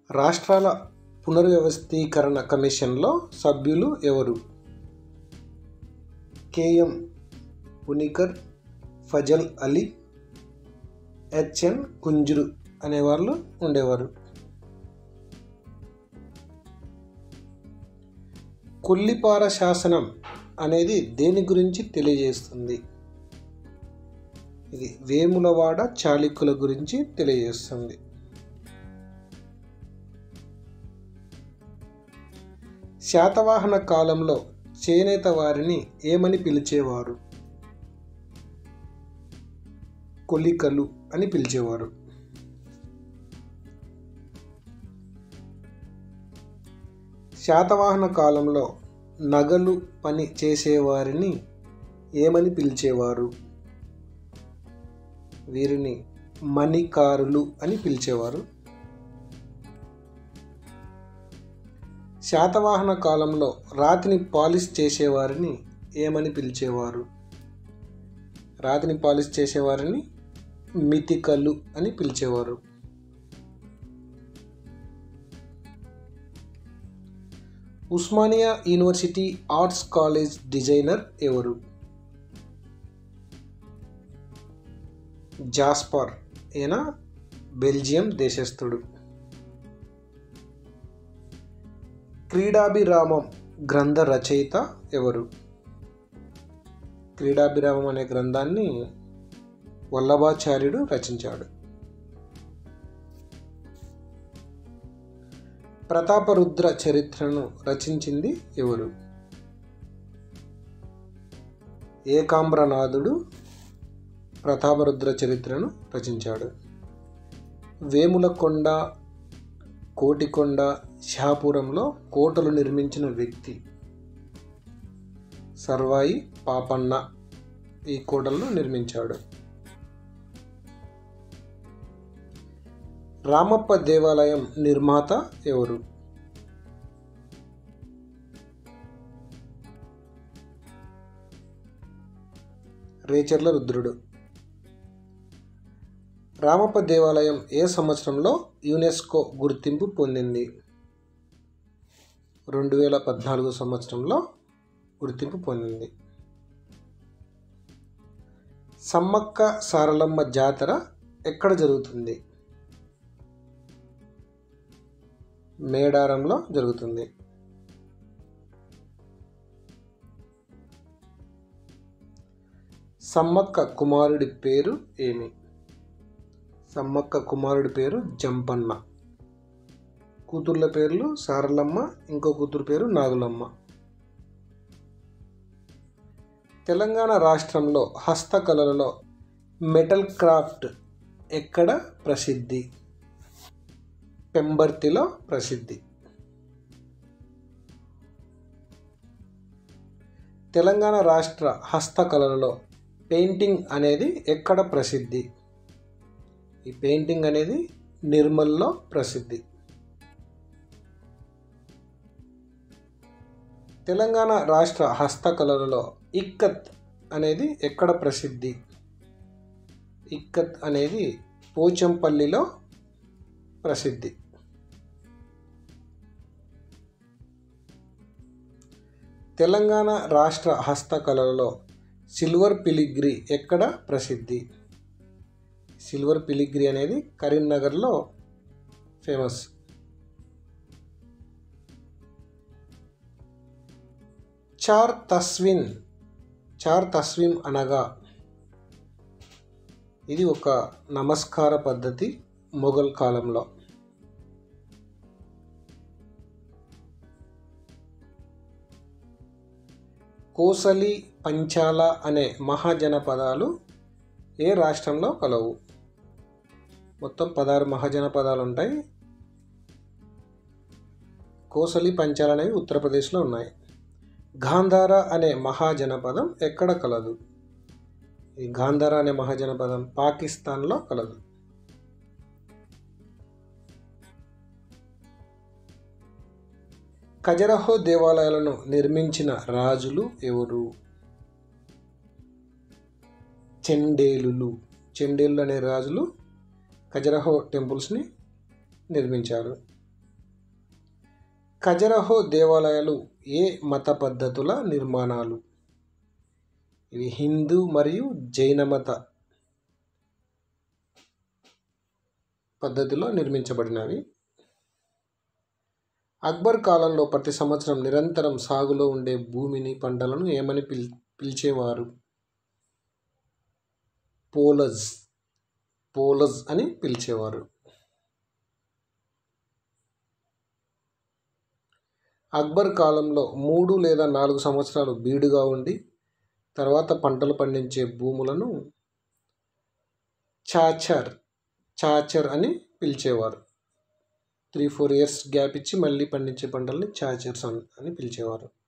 రాష్ట్రాల పునర్వ్యవస్థీకరణ కమిషన్లో సభ్యులు ఎవరు? కెఎం పునికర్, ఫజల్ అలీ, హెచ్ఎన్ కుంజ్రు అనేవాళ్ళు ఉండేవారు. కొల్లిపార శాసనం అనేది దేని గురించి తెలియజేస్తుంది? ఇది వేములవాడ చాళుక్యుల గురించి తెలియజేస్తుంది. శాతవాహన కాలంలో చేనేత వారిని ఏమని పిలిచేవారు? కొలికలు అని పిలిచేవారు. శాతవాహన కాలంలో నగలు పని చేసేవారిని ఏమని పిలిచేవారు? వీరిని మణికారులు అని పిలిచేవారు. శాతవాహన కాలంలో రాతిని పాలిష్ చేసేవారిని ఏమని పిలిచేవారు? రాతిని పాలిష్ చేసేవారిని మితికలు అని పిలిచేవారు. Osmania university arts college designer ఎవరు? జాస్పర్. ఈయన బెల్జియం దేశస్థుడు. క్రీడాభిరామం గ్రంథ రచయిత ఎవరు? క్రీడాభిరామం అనే గ్రంథాన్ని వల్లభాచార్యుడు రచించాడు. ప్రతాపరుద్ర చరిత్రను రచించింది ఎవరు? ఏకాంబ్రనాథుడు ప్రతాపరుద్ర చరిత్రను రచించాడు. వేములకొండ, కోటికొండ, షాపురంలో కోటలు నిర్మించిన వ్యక్తి సర్వాయి పాపన్న ఈ కోటలను నిర్మించాడు. రామప్ప దేవాలయం నిర్మాత ఎవరు? రేచర్ల రుద్రుడు. రామప్ప దేవాలయం ఏ సంవత్సరంలో యునెస్కో గుర్తింపు పొందింది? 2014 సంవత్సరంలో గుర్తింపు పొందింది. సమ్మక్క సారలమ్మ జాతర ఎక్కడ జరుగుతుంది? మేడారంలో జరుగుతుంది. సమ్మక్క కుమారుడి పేరు ఏమి? సమ్మక్క కుమారుడి పేరు జంపన్న. కూతుర్ల పేర్లు సారలమ్మ, ఇంకో కూతురు పేరు నాగులమ్మ. తెలంగాణ రాష్ట్రంలో హస్తకళలలో మెటల్ క్రాఫ్ట్ ఎక్కడ ప్రసిద్ధి? పెంబర్తిలో ప్రసిద్ధి. తెలంగాణ రాష్ట్ర హస్తకళలలో పెయింటింగ్ అనేది ఎక్కడ ప్రసిద్ధి? ఈ పెయింటింగ్ అనేది నిర్మల్లో ప్రసిద్ధి. తెలంగాణ రాష్ట్ర హస్తకళలలో ఇక్కత్ అనేది ఎక్కడ ప్రసిద్ధి? ఇక్కత్ అనేది పోచంపల్లిలో ప్రసిద్ధి. తెలంగాణ రాష్ట్ర హస్తకళలలో సిల్వర్ ఫిలిగ్రీ ఎక్కడ ప్రసిద్ధి? సిల్వర్ ఫిలిగ్రీ అనేది కరీంనగర్లో ఫేమస్. చార్ తస్వీం అనగా ఇది ఒక నమస్కార పద్ధతి మొఘల్ కాలంలో. కోసలి, పంచాల అనే మహాజనపదాలు ఏ రాష్ట్రంలో కలవు? మొత్తం 16 మహాజనపదాలు ఉంటాయి. కోసలి, పంచాల అనేవి ఉత్తరప్రదేశ్లో ఉన్నాయి. గాంధార అనే మహాజనపదం ఎక్కడ కలదు? ఈ గాంధార అనే మహాజనపదం పాకిస్తాన్లో కలదు. ఖజరహో దేవాలయాలను నిర్మించిన రాజులు ఎవరు? చెండేలులు అనే రాజులు ఖజరహో టెంపుల్స్ని నిర్మించారు. ఖజరహో దేవాలయాలు ఏ మత పద్ధతుల నిర్మాణాలు? ఇవి హిందూ మరియు జైన మత పద్ధతిలో నిర్మించబడినవి. అక్బర్ కాలంలో ప్రతి సంవత్సరం నిరంతరం సాగులో ఉండే భూమిని, పంటలను ఏమని పిలిచేవారు? పోలజ్ అని పిలిచేవారు. అక్బర్ కాలంలో 3 లేదా 4 సంవత్సరాలు బీడుగా ఉండి తర్వాత పంటలు పండించే భూములను చాచర్ అని పిలిచేవారు. 3-4 ఇయర్స్ గ్యాప్ ఇచ్చి మళ్ళీ పండించే పంటల్ని చాచర్స్ అని పిలిచేవారు.